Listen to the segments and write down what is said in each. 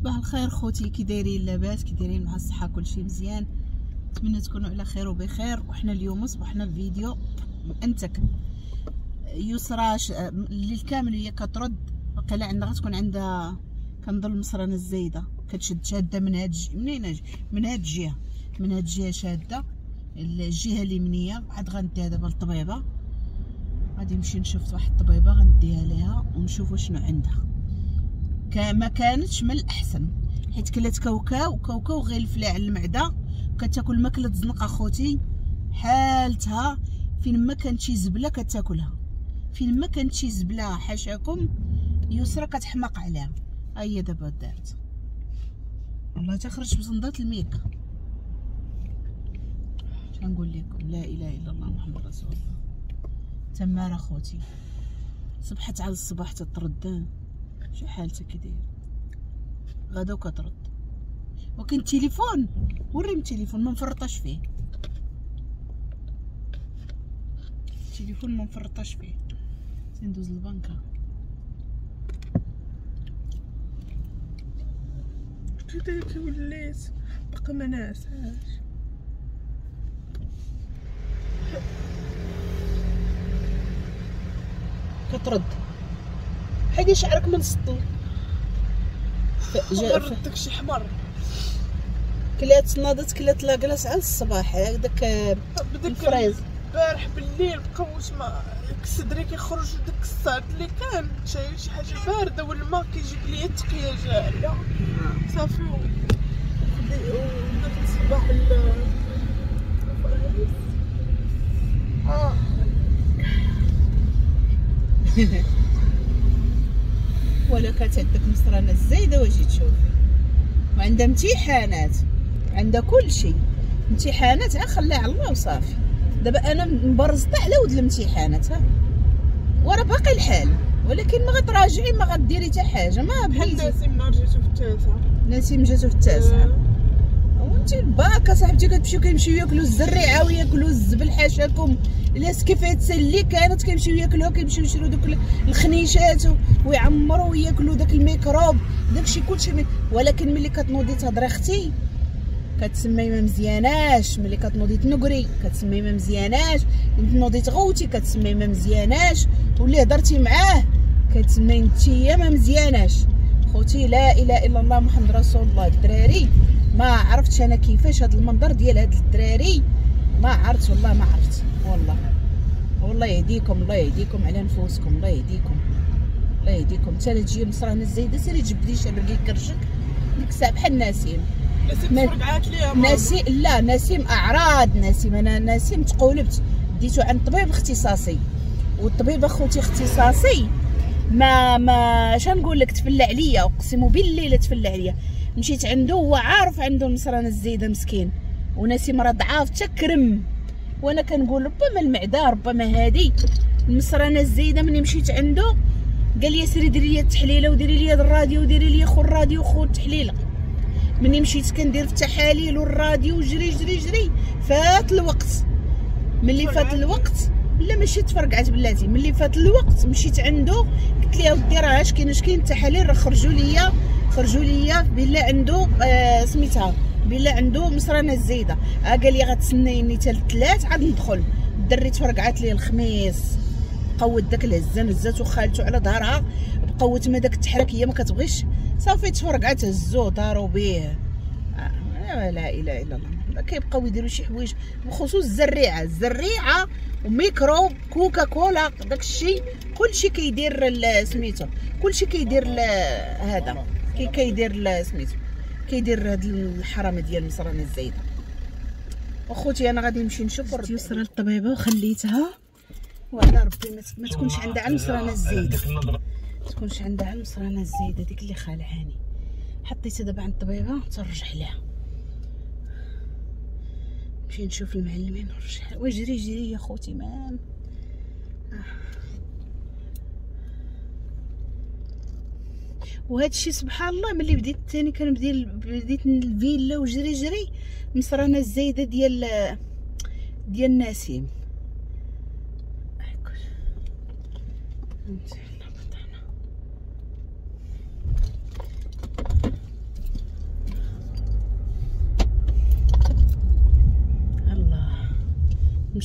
صباح الخير خوتي، كي دايرين؟ لاباس؟ كي دايرين؟ مع الصحه كلشي مزيان؟ نتمنى تكونوا على خير وبخير. وحنا اليوم صبحنا الفيديو انتك يسرى الليل كامل هي كترد، وقيلا عندها غتكون عندها كنظن المصرانه الزايده كتشد شاده من هاد منين من هاد الجهه، من هاد الجهه شاده الجهه اليمنيه. عاد غنديها دابا للطبيبه، غادي نمشي نشوف واحد الطبيبه غنديها ليها ونشوفوا شنو عندها. ما كانتش من الاحسن حيت كلات كاوكاو غيلف ليها على المعده، كتاكل ماكله زنقه خوتي، حالتها فين ما كانت شي زبله كتاكلها، فين ما كانت شي زبله حاشاكم يسرى كتحماق عليها. ها هي دابا دارت والله تخرج بصندات الميك. شنقول لكم؟ لا اله الا الله محمد رسول الله. تماره خوتي صبحت على الصباح تترد، شو حالتك كي داير؟ غدا وكترد، ولكن التليفون وريني التليفون ما مفرطاش فيه، التليفون ما مفرطاش فيه. ندوز للبنكه. كي وليت باقا ما نعساش. كترد حيدي شعرك من السطو. جا داكشي حمر، كلات ناضت كلات لاكلاص على الصباح داك الفريز. البارح بالليل بقاوش ما صدري كيخرج داك الصعد اللي كان شي حاجه بارده والماء كيجيب ليا التقيه جاريه صافي. وداك الصباح الفريز ولا كانت عندك مصرانه الزايده واجي تشوفي، وعندها امتحانات، عندها كل شيء امتحانات. خليها على الله وصافي. دابا انا مبرزطه على ود الامتحانات، ها ورا باقي الحال، ولكن ما غتراجعي ما غديري حتى حاجه. ما بغيتي نسيم رجعتو في التاسعه، نسيم جاتو في التاسعه. وانت باكا صاحبتي كتمشيو كيمشيو ياكلوا الزريعه وياكلوا الزبل حاشاكم. لاس كيف تسلي كانت كيمشيو ياكلوها، كيمشيو يشريو دوك الخنيشات ويعمروا وياكلوا داك الميكروب داكشي كلشي. ولكن ملي كتنوضي تهضري اختي كتسمي ما مزياناش، ملي كتنوضي تنقري كتسمي ما مزياناش، تنوضي تغوتي كتسمي ما مزياناش، واللي هضرتي معاه كتسمي نتيا ما مزياناش. خوتي لا اله الا الله محمد رسول الله. الدراري ما عرفتش انا كيفاش هذا المنظر ديال هاد الدراري، ما عرفت والله ما عرفت والله يهديكم، الله يهديكم على نفوسكم، الله يهديكم، الله يهديكم. حتى لا تجي مصرانه الزايده سيري جبدي شرقي كرشك ديك الساعه بحال نسيم. نسيم تفرقعات ليها نسيم، لا نسيم اعراض. نسيم انا نسيم تقولبت ديتو عند طبيب اختصاصي، والطبيب اخوتي اختصاصي ما شنقول لك تفلى عليا، اقسم بالله تفلى عليا. مشيت عنده هو عارف عنده المصرانه الزايده مسكين، ونسيم راه ضعاف تكرم. وانا كنقول ربما المعده، ربما هادي المصرانه الزايده. مني مشيت عنده قال لي سيري ديري لي التحليله وديري لي الراديو وديري لي خو الراديو خو التحليله. مني مشيت كندير في التحاليل والراديو وجري جري جري، فات الوقت. ملي فات الوقت لا ماشي تفرقعت بلاتي، ملي فات الوقت مشيت عنده قلت ليه ودي راه اش كاين التحاليل راه خرجوا ليا بالله عنده سميتها بالله عنده مصرانه الزايده. قال لي غتسنيني حتى الثلاث عاد ندخل. الدري تفرقعت ليه الخميس، قوت داك الهزه نزاتو خالته على ظهرها، بقوت ما داك التحرك هي ما كتبغيش، صافي تفرقعت هزوه داروا به. لا اله الا الله. كيبقاو يديروا شي حوايج بخصوص الزريعه وميكروب كوكا كولا داكشي كلشي كيدير سميتو، كلشي كيدير هذا كيدير سميتو كيدير هاد الحرامه ديال المصرانه الزايده. اخوتي انا غادي نمشي نشوف يسرى للطبيبه وخليتها، وعلى ربي ما تكونش عندها على المصرانه الزايده، تكونش عندها على المصرانه الزايده ديك اللي خالعاني. حطيتها دابا عند الطبيبه ترجع لها. نمشي نشوف المعلمين ونرجع. وجري جري يا خوتي مان. وهذا الشيء سبحان الله ملي بديت ثاني بديت الفيلا وجري جري المصرانه الزايده ديال نسيم.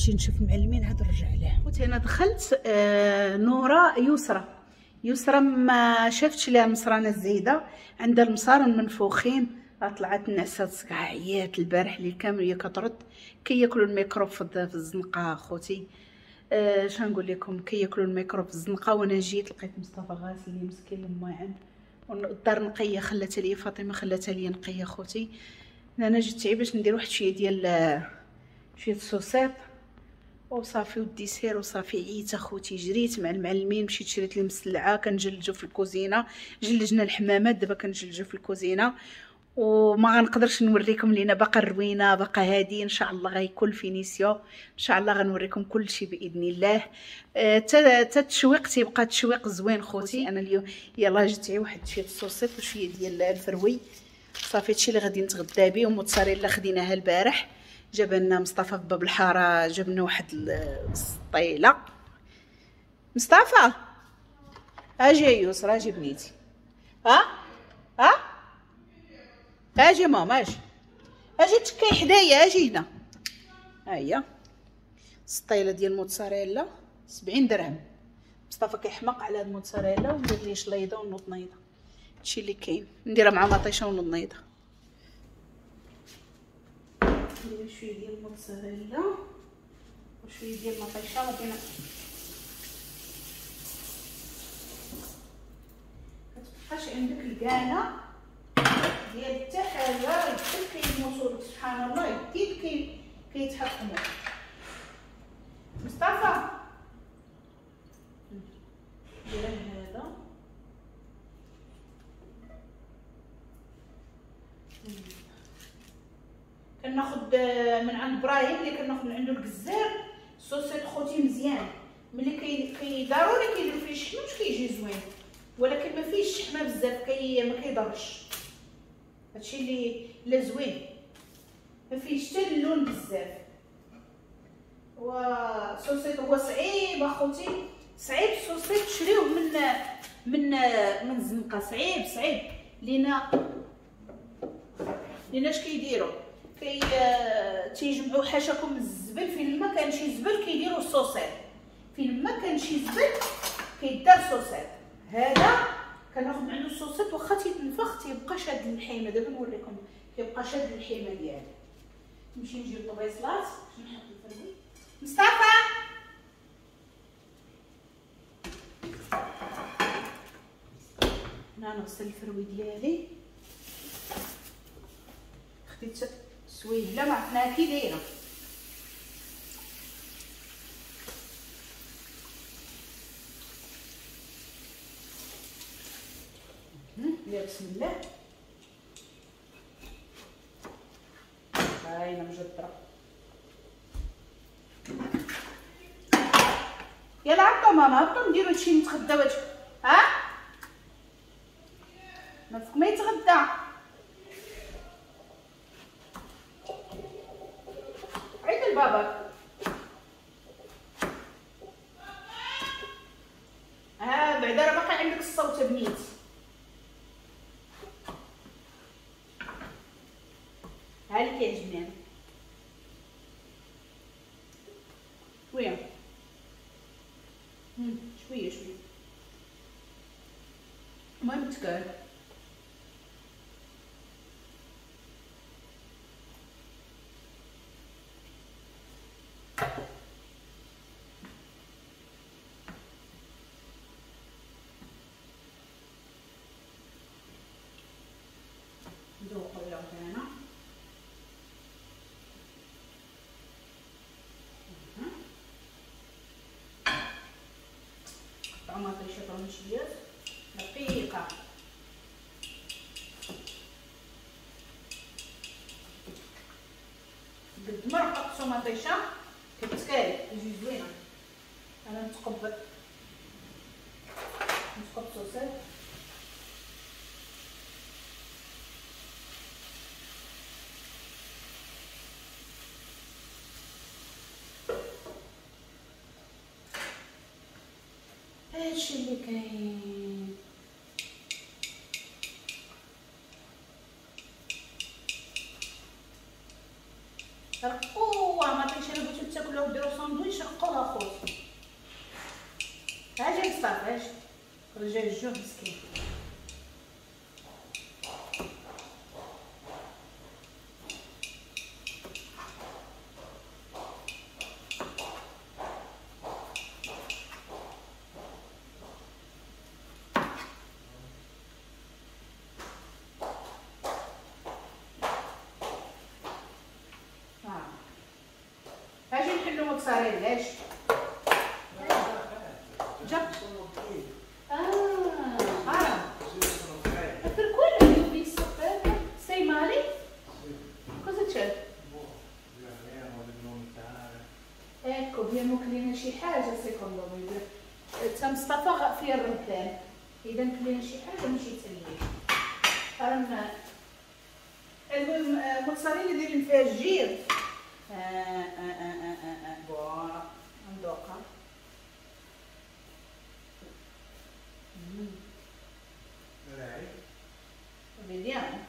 نمشي نشوف المعلمين عاد نرجع لها. خوتي انا دخلت نورة يسرى ما شافتش ليها المصرانه الزايده، عندها المصارن منفوخين. طلعت النعسات صقع عيات البارح اللي كامل هي كترد كياكلوا الميكروب في الزنقه. خوتي شنقول لكم، كياكلوا الميكروب في الزنقه. وانا جيت لقيت مصطفى غاسل لي مسكين الماعن، والدار نقيه خلاتها لي فاطمه، خلاتها لي نقيه. خوتي انا جيت تعي باش ندير واحد شويه ديال شويه الصوصات وصافي والديسير وصافي. عييت اخوتي، جريت مع المعلمين، مشيت شريت لي مسلعه كنجلجو في الكوزينه. جلجنا الحمامات، دابا كنجلجو في الكوزينه. وما غنقدرش نوريكم لينا باقا الروينه باقا هادي. ان شاء الله غيكون فينيسيو، ان شاء الله غنوريكم كل شيء باذن الله. التشويق تيبقى تشويق زوين. خوتي انا اليوم يلاه جيت واحد شويه الصوصيط وشويه ديال الفروي. صافي هادشي اللي غادي نتغدى به. وموتزاريلا خديناها البارح، جاب لنا مصطفى في باب الحاره، جاب لنا واحد السطيله. مصطفى اجي يا يسرا، اجي بنيتي. اجي ماما، اجي تكاي حدايا، اجي هنا. ها هي سطيله ديال الموتزاريلا 70 درهم. مصطفى كيحماق على هاد الموتزاريلا ودير لي شليضه ونوض نيضه. هادشي اللي كاين، نديرها مع مطيشه ونوض نيضه. ندير شويه ديال الموتزاريلا وشويه ديال المطيشه. غادي كتبقاش عندك الكانه ديال حتى حاجه، يدك كيموتوا. سبحان الله، يديك كيتحكموا. مصطفى ندير هذا. كناخد من عند ابراهيم اللي كناخد من عنده الكزار صوصيط. خوتي مزيان، ملي كي ضروري كيدير فيه الشحمه باش كيجي زوين، ولكن ما فيهش الشحمه بزاف، ما كيضرش. هادشي اللي زوين، ما فيهش حتى اللون بزاف. وصوصيط هو صعيب اخوتي، صعيب الصوصيط تشريوه من الزنقه. صعيب لينا اش كيديروا، تيجمعوا حاشاكم من الزبل. فين ما كان شي زبل كيديروا الصوصيط، فين ما كان شي زبل كيدار صوصيط. هذا كناخذ من عنده الصوصيط، واخا تيتنفخ تيبقى شاد الحيمه. دابا نوريكم كيبقى شاد الحيمه ديالو. نمشي نجيب البيصلات باش نحط الفرن. مصطفى انا نغسل الفروي ديالي. خديت سويله ما عرفناها كي دايره. بسم الله هاينه مجدره. يلا هبطوا ماما، هبطوا نديرو هادشي نتغداو. ما فيك ما يتغدى. عيط لباباك. بعدا راه باقي عندك الصوت بنيت. ها اللي كيعجبني انا شويه شويه. المهم تكال ندوقو يلا هنا. طماطيشه طرنشيات دقيقه. قد ما رققت طماطيشه كتكالي تجي زوينه. انا نتقبل صوصات. هادشي اللي كاين. رقوه مطيشه اللي بغيتو تاكلوه ديرو خوها خوتي. هاجي مصطفى هاجي رجع الجوع مسكين. هاجي نحلو موتزاريلا هاجي جاب per quello che ho visto sei male? Cosa c'è? ecco abbiamo كلينا شي حاجه secondo me تا مصطفى فيه الرمتان اذا كلينا شي حاجه ماشي تلي رانا المهم الموتزاريلا ديال فيها الجير بوا ندوقها vediamo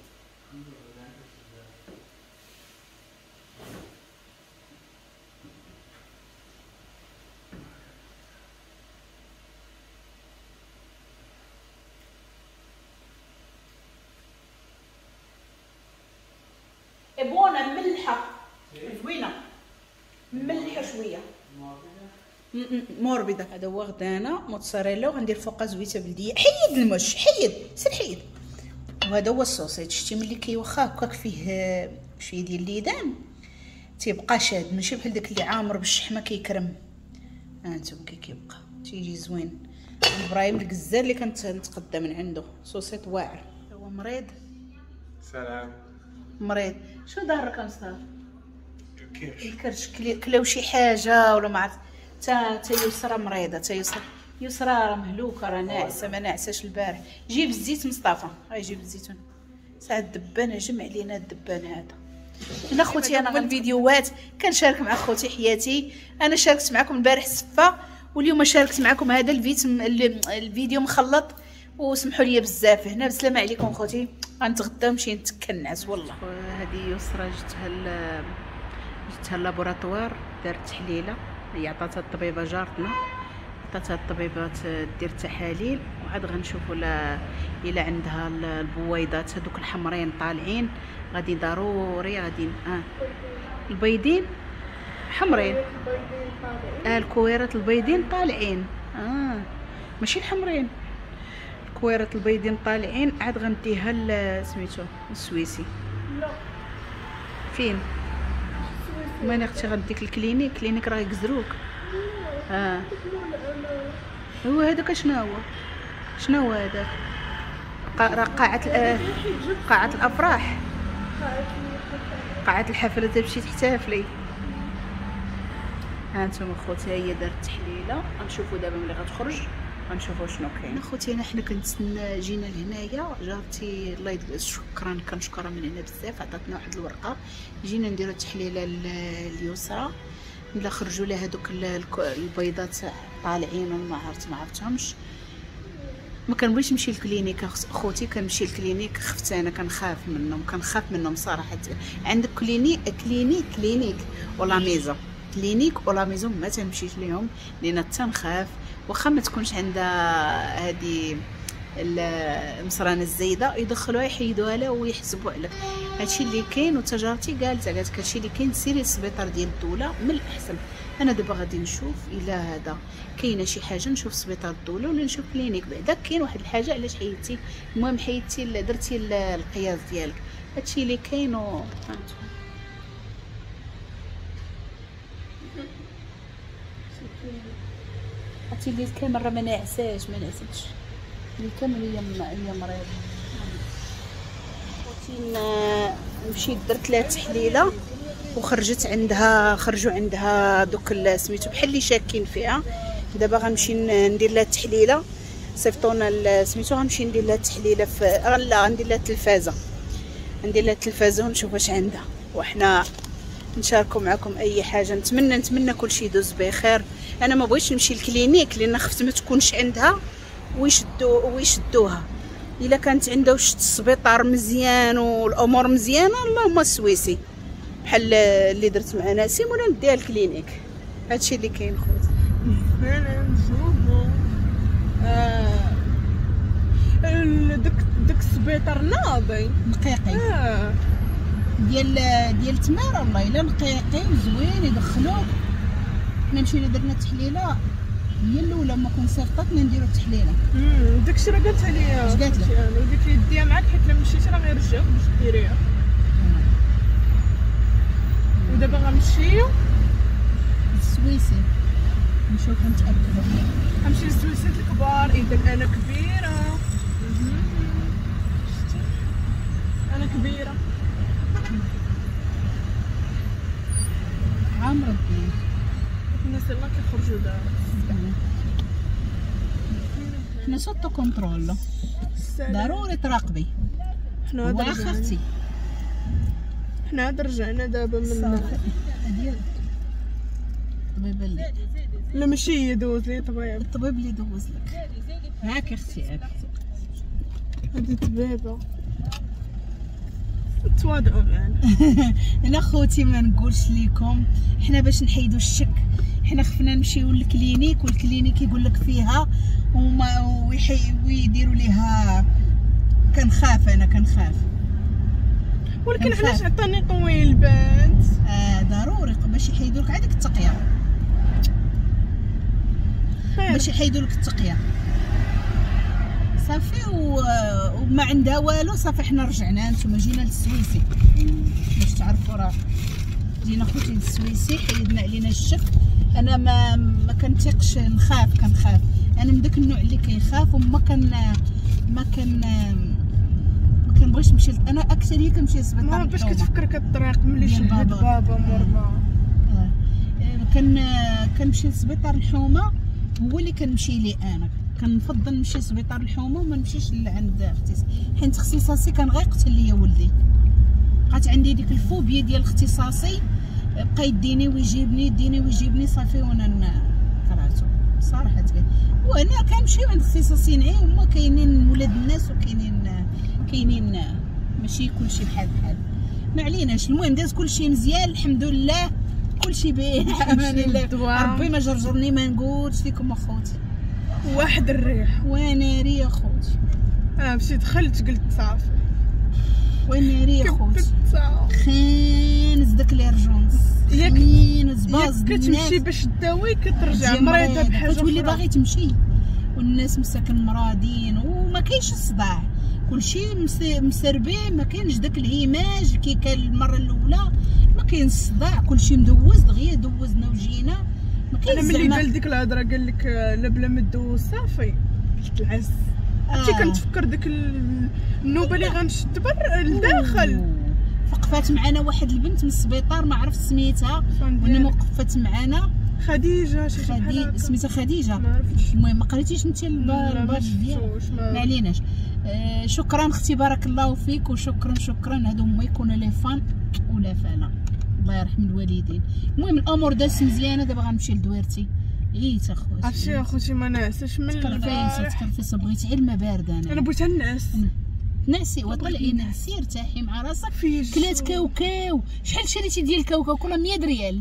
è buona ملحه زوينه ملحه شويه موربده. هذا هو غدانا موتزاريلا وغندير فوقها زويته بلديه. حيد المش حيد سير حيد. وهذا هو الصوصيت. شتي ملي كيوخا هكاك فيه شويه ديال الليدان تيبقى شاد ماشي بحال داك اللي عامر بالشحمه كيكرم. ها انتم كيبقى تيجي زوين. ابراهيم الكزار اللي كنت نتقدى من عنده صوصيت واعر. هو مريض. سلام. مريض. شنو ظهرك مصطفى؟ الكرش كلاو شي حاجه ولا ما عرفت. تا يسرى مريضه. تا يسرى راه مهلوكه راه ناعسه ما ناعساش البارح. جيب الزيت مصطفى. هاي جيب الزيتون. ساعه الدبانه جمع لينا الدبان هذا. انا خوتي انا الفيديوهات كنشارك مع خوتي حياتي. انا شاركت معكم البارح السفه واليوم شاركت معكم هذا الفيديو مخلط وسمحوا لي بزاف. هنا بسلامه عليكم خوتي. غنتغدى ونمشي نتكنعس والله. هذه يسرى جتها اللابوراتوار دارت تحليله. هي عطاتها الطبيبه جارتنا عطاتها الطبيبه دير تحاليل وعاد غنشوفوا الا عندها البويضات هذوك الحمرين طالعين غادي ضروري غادي البيضين حمرين الكويرات البيضين طالعين ماشي الحمرين الكويرات البيضين طالعين. عاد غنديها سميتو السويسي. لا فين ماني اختي غنديك الكلينيك راه يكزروك. هو هذاك شنو هو هذاك راه قاعة الافراح قاعة الحفلة تمشي تحتفلي. ها انتم خوتي هي دارت تحليله. غنشوفوا دابا ملي غتخرج غنشوفوا شنو كاين. خوتي حنا كنتسنى جينا لهنايا جارتي الله يدير شكرا كنشكرها من هنا بزاف عطاتنا واحد الورقه جينا نديروا التحليله اليسرى ملي خرجوا لها هذوك البيضات طالعين وما عرفتهمش. ما كنبغيش نمشي للكلينيك اخوتي. كنمشي للكلينيك خفت انا كنخاف منهم صراحه. عندك كلينيك ولا ميزه كلينيك ولا ميزو ما تمشيش ليهم لان تنخاف واخا ما تكونش عندها هذه المصرانه الزايده يدخلوها يحيدوها لها ويحسبوا عليك. هادشي اللي كاين وتجارتي قالت هادشي اللي كاين سيري للسبيطار ديال الدوله من الاحسن. انا دابا غادي نشوف الا هذا كاينه شي حاجه نشوف سبيطار الدوله ولا نشوف كلينيك. بعدا كاين واحد الحاجه علاش حيدتي المهم حيدتي درتي القياس ديالك هادشي اللي كاين عرفتي اللي الكاميرا ما ناعساش الكاميرا هي مريضه. مشيت درت لها تحليله خرجوا عندها دوك سميتو بحال اللي شاكين فيها. دابا غنمشي ندير لها التحليله صيفطونا سميتو غنمشي ندير لها التحليله غندير لها التلفازه ونشوف واش عندها وحنا نشاركوا معكم اي حاجه. نتمنى كلشي يدوز بخير. انا ما بغيتش نمشي للكلينيك لان خفت ما تكونش عندها ويشدوها. الا كانت عندها وشت السبيطار مزيان والامور مزيانه اللهم السويسي بحال اللي درت مع ناسيم ولا نديها الكلينيك. هادشي اللي كاين خوتي. انا نشوفو داك السبيطار ناضي نقيقي ديال تماره والله الا نقيقي وزوين يدخلوك. حنا مشينا درنا التحليله هي الاولى ما كون صيفطاتنا نديرو التحليله. داكشي راه قالت لي. اش قالت لك؟ قالت لي ديها معاك حيت لما مشيتي راه غيرجعوك باش ديريها. ودابا غنمشيو للسويسي نشوف نتاكدوا. غنمشي للسويسات الكبار. اذا انا كبيره. انا كبيره. عامره الدين الناس يلاه كيخرجوا دابا. حنا سوتو كونترول ضروري تراقبي. حنا هاد اختي حنا هاد رجعنا دابا من ديال الطبيب اللي لا ماشي هي دوز لي طبيب. الطبيب اللي دوز لك. هاك اختي هاك هادي طبيبه تواضعوا معنا. انا خوتي ما نقولش لكم حنا باش نحيدوا الشك حنا خفنا نمشيو للكلينيك والكلينيك يقول لك فيها ويديروا ليها. كنخاف انا كنخاف. ولكن علاش عطاني طويل البنت؟ ضروري باش يحيدوا لك عندك التقيه. باش يحيدوا لك التقيه صافي وما عندها والو. صافي حنا رجعنا نتوما جينا للسويسي باش تعرفوا راه جينا خوتي للسويسي حيدنا علينا الشك. انا ما كنتيقش كنخاف انا من داك النوع اللي كيخاف وما كان ما كنبغيش نمشي. انا اكثريه كنمشي للسبيطار باش كتفكرك الطريق ملي شهد بابا مرمى. كنمشي لسبيطار الحومه هو اللي كنمشي ليه. انا كنفضل نمشي لسبيطار الحومه وما نمشيش لعند اختصاصي حيت اختصاصي كان غيقتل ليا ولدي. بقات عندي ديك الفوبيا ديال الاختصاصي بقى يديني ويجيبني صافي وانا كرهتو صراحه كاين. وانا كنمشي عند اختصاصي نعي هما كاينين ولاد الناس وكاينين ماشي كلشي بحال ما عليناش. المهم داز كلشي مزيان الحمد لله كلشي بامان الله. ربي ما جرجرني ما نقولش لكم اخوتي واحد الريح وناري اخوتي. مشيت دخلت قلت صافي وناري اخوتي خانز داك ليرجونس خانز باز كتمشي باش تداوي كترجع مريضه بحاجه كتولي باغي تمشي والناس مساكن مرادين وما كاينش الصداع كلشي مسربي ما كاينش داك الهيماج كي كان المره الاولى. ما كاين الصداع كلشي مدوز دغيا دوزنا وجينا. ما كاينش. انا ملي قال ديك الهضره قال لك لا بلا ما دوز صافي قلت العز. عرفتي كنتفكر ديك النوبه اللي غنشد برا لداخل. وقفات معنا واحد البنت من السبيطار ما عرفت سميتها وانا وقفت معنا خديجه سميتها خديجه. ما عرفتش. المهم ما قريتيش انت الباج ديالك ما عليناش. شكرا اختي بارك الله فيك وشكرا هادو هما يكونوا لي فان ولا فانا الله يرحم الوالدين. المهم الامور دازت مزيانه. دابا غنمشي لدويرتي عييت اخوتي. عرفتي اخوتي ما نعساش من تكرفيصه بغيتي غير الماء بارده. انا بغيت نعس نعسي وطلعي نعسي ارتاحي مع راسك. كلات كاوكاو. شحال شريتي ديال الكاوكاو؟ كل 100 ريال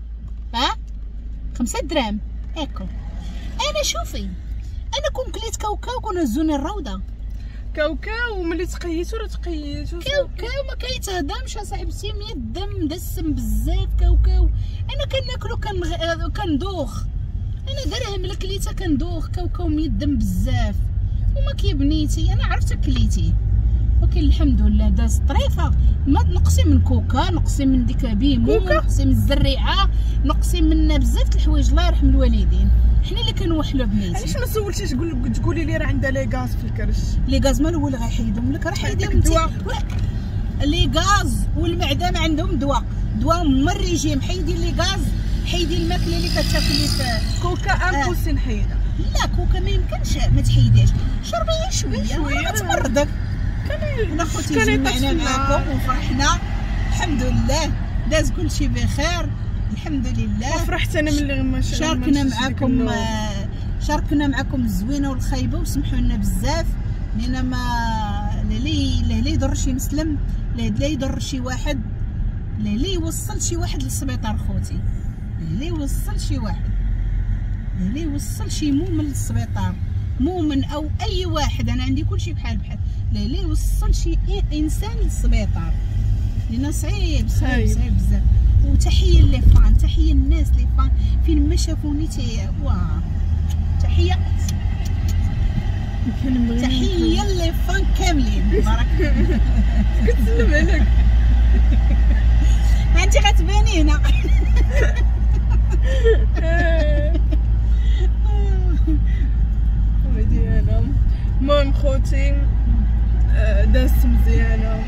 5 دراهم هاكا. انا شوفي انا كون كليت كاوكاو كون هزوني الروضه. كاوكاو ملي تقيتو راه تقيتو. كاوكاو ما كيتهضمش اصاحبتي 100 درهم دسم بزاف كاوكاو. انا كناكلو كندوخ. انا درهم لا كليتها كندوخ. كاوكاو 100 درهم بزاف وما كيبنيتي. انا عرفت كليتي ولكن الحمد لله داز طريفه. ما نقصي من كوكا نقصي من ديك بيمو نقصي من الزريعه نقصي من بزاف د الحوايج الله يرحم الوالدين. حنا اللي كنوحلوا بنيتي. علاش ما سولتيش تقولي لي راه عندها لي غاز في الكرش؟ لي غاز مالو هو اللي غيحيدهم لك. راه حيدهم انت لي غاز والمعده ما عندهم دواء هما الريجيم. حيدي لي غاز حيدي الماكله اللي كتاكلي في كوكا امبوسي نحيدها. لا كوكا ما يمكنش ما تحيديش. شربي شويه غتمرضك. انا خوتي جمعنا معاكم وفرحنا الحمد لله داز كلشي بخير الحمد لله. وفرحت انا ملي ما شاركنا معكم الزوينه والخايبه وسمحوا لنا بزاف لان ما لا يضر شي مسلم لا يضر شي واحد لا يوصل شي واحد للسبيطار خوتي. اللي وصل شي واحد، اللي وصل شي مؤمن للسبيطار، مؤمن او اي واحد، انا عندي كلشي بحال اللي وصل شي انسان للسبيطار، لان صعيب بزاف. وتحيه لي فان، تحيه الناس لي فان فين ما شافوني تحيه تحيه لي فان كاملين. بارك كتسلم عليك انت غتباني هنا. مزيانه. المهم خوتي دازت مزيانه.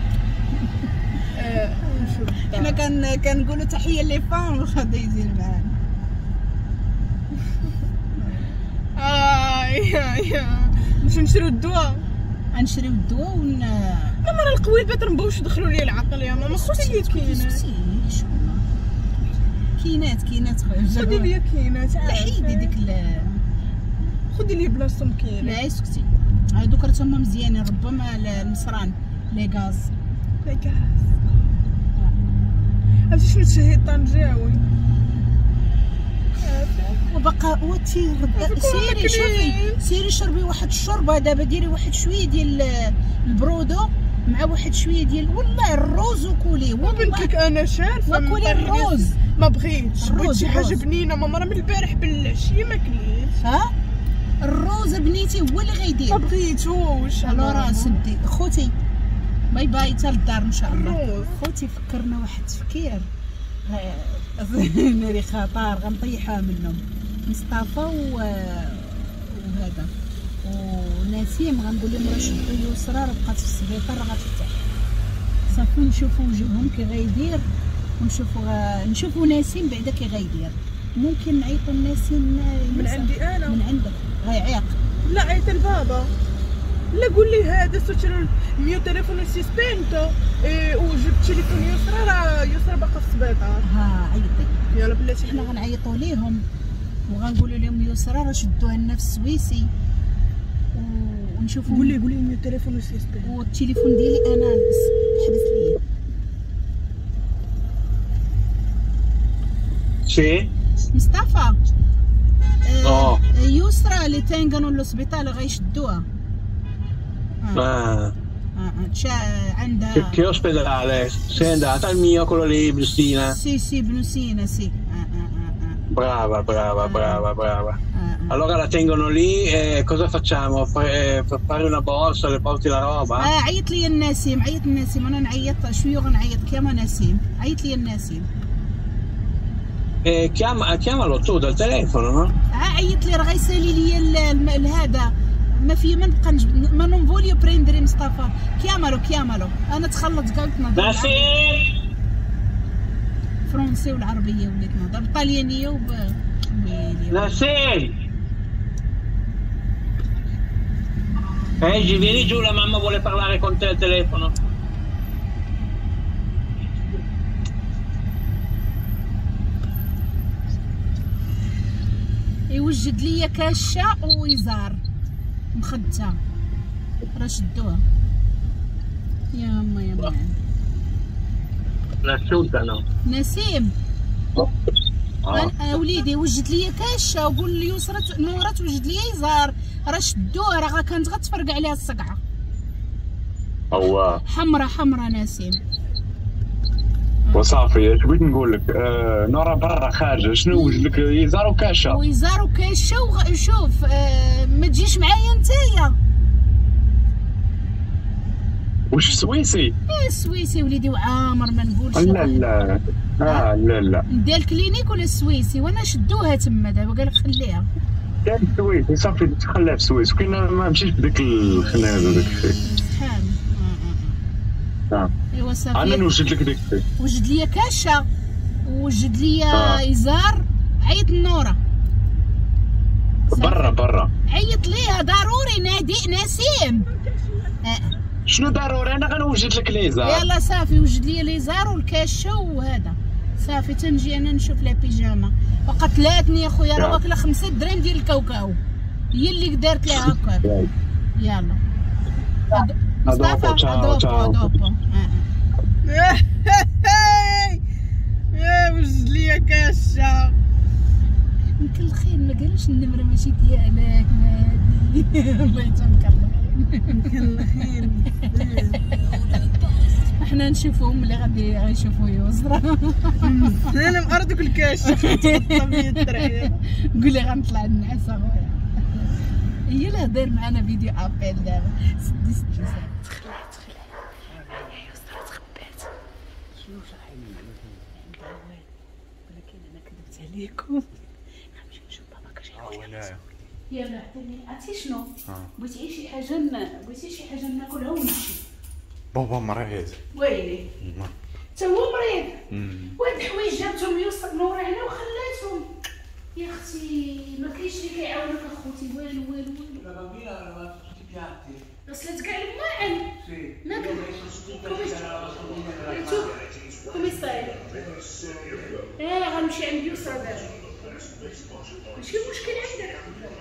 حنا كنقولوا تحيه لي فان وغادي يزيد معانا. نمشيو نشريو الدواء، غنشريو الدواء ماما القويبات نبغيوش يدخلوا لي العقل يا ماما. خوتي كاينات خويا. خدي لي كاينات، لا حيدي ديك خدي لي بلاصتهم كاينه. لا اسكتي، هادوك راه هما مزيانين، ربما المصران لي غاز عرفتي شنو تشهي طنجاوي وبقى سيري شوفي، سيري شربي واحد الشوربه دابا، ديري واحد شويه ديال البرودو مع واحد شويه ديال والله الروز وكولي. وبنتك انا شارفه وكولي الروز. ما بغيتش، بغيت شي حاجه بنينه ماما، راه من البارح بالعشيه ما كليتش. الروز بنيتي هو اللي غيدير. ما بغيتوش. راه سدي خوتي، باي باي حتى للدار ان شاء الله. خوتي فكرنا واحد التفكير ناري خطر، غنطيحها منهم. مصطفى وهذا ونسيم غنقول لهم راه شدوا يسرى، راه بقات في السبيطار، راه غتفتح. صافي نشوفوا وجههم كي غيدير، ونشوفوا نسيم بعدا كي غيدير. ممكن نعيطوا لنسيم من عندي انا، من عندك غيعيق. لا عيط لبابا، لا قول لي هذا سوتر الميو تليفون سيسبينتو وجبت تليفون يسرى، راه يسرى باقا في السبيطار. عيطي يلا بلاتي. حنا غنعيطوا ليهم وغنقولوا لهم يسرى راه شدوها لنا في السويسي، ونشوفوا. قولي الميو تليفون سيسبينتو. والتليفون ديالي انا حبس ليا. سي مصطفى يسرى اللي تنقنوا للسبيطار غيشدوها. عندها che ospedale? Sei andata al mio, quello lì, Brustina? Sì, Brustina, sì. Brava. Allora la tengono lì e cosa facciamo? Fare una borsa, le porti la roba? عيط لي النسيم، انا نعيط شويه وغنعيط كما نسيم. عيط لي النسيم. Chiamalo tu dal telefono, no? عيط لي، راه غيسالي لي هذا ما في من بقى ما نون فوليو بريندري. مصطفى كيامالو انا تخلط كاع نهضر فرونسي والعربيه، وليت نهضر بالطليانيه Nassim! Vieni giù, la mamma vuole parlare con te al telefono. يوجد لي كاشه ويزار مخدته، راه شدوها. يا ما نسيم وليدي وجد لي كاشه، وقول لي يسرى نورة توجد لي يزار، راه شدوها، راه كانت غتفرق عليها الصقعه. حمرا نسيم. وصافي اش بغيت نقول لك، نورا برا خارجه، شنو وجد لك يزار وكاشه؟ وشوف ما تجيش معايا نتايا. واش سويسي؟ السويسي وليدي وعامر ما نقولش. لا لا ندير الكلينيك ولا السويسي، وانا شدوها تما دابا قال لك خليها. كان السويسي صافي تخليها في السويس، وكاين ما مشيتش بداك الخناق وداك الشيء. ايوا صافي انا نوجد لك داك الشيء. وجد لي كاشه ووجد لي ازار. عيط النوره برا عيط ليها ضروري، نادي نسيم. شنو ضروري؟ انا غنوجد لك ليزار. يلا صافي وجد لي ليزار والكاشه وهذا صافي. تنجي انا نشوف لا بيجاما. وقتلاتني يا خويا، راه واكله 5 دراهم ديال الكاوكاو، هي اللي دارت لها هكا. يلا مصطفى ادوبو. وجد ليا كاشه. مكلخين ما قالوش النمره ماشي ديالك هادي. الله مكلخين. احنا نشوفوهم اللي غادي غيشوفوا يسرا. انا مأرضك الكاشه طبيعي الدراري. قولي غنطلع النعاس اخويا. هي اللي هدير معنا فيديو ابيل دابا. سدي تخلعت يسرا تخبات. شنو شاحين ولكن انا كذبت عليكم. غنمشي نشوف بابا كاش يلا عرفتي شنو؟ بغيتي شي حاجه ناكلها ونمشي. بابا مريض. ويلي تا هو مريض. وهاد الحوايج جابتهم يوسف من ورا هنا وخلاتهم. يا اختي ما كاينش اللي كيعاونك اخوتي والو والو والو. غسلت كاع الماعن. ما كان كومي ستايل. غنمشي عند يسرا دابا. ماشي مشكل عندك.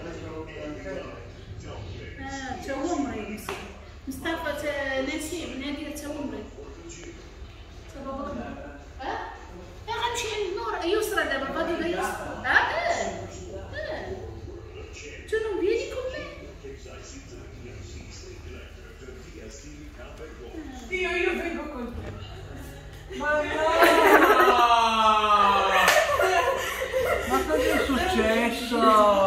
تا هو مريض مصطفى نسيم ناديه تا هو مريض. تا بابا غنمشي عند نور يسرا دابا فاضله يسرا. شنو بيديكم Io vengo con te. Ma cosa è successo?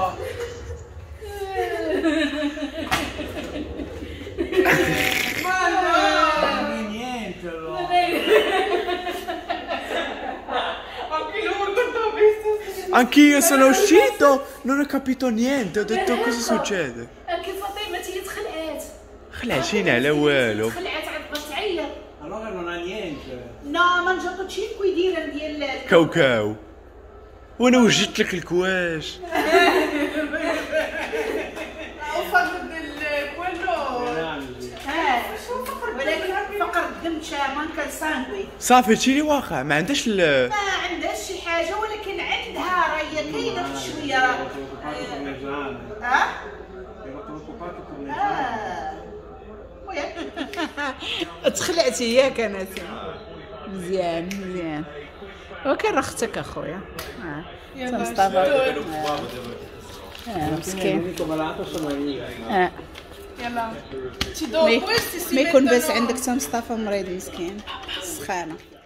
Ma no! Niente allora. Anche l'urto t'ho visto. Anch'io sono uscito, non ho capito niente, ho detto cosa succede. كيف فاطمه تي تخلعات. خلعتيني على والو. خلعات عاد بغات تعيط. Allora non ha niente. لا ما نجبطش الكويديره ديال كاوكاو. وانا وجدت لك الكواش. وفضل كله. ولكن فقر الدم مانكا سانغوي. صافي هادشي اللي واقع، ما عندهاش ما عندهاش شي حاجه ولكن عندها راهي كاينه شويه. تخلعتي ياك انا مزيان وكان اختك اخويا. مصطفى مسكين. يلا. ما يكون بس عندك مصطفى مريض مسكين سخانه.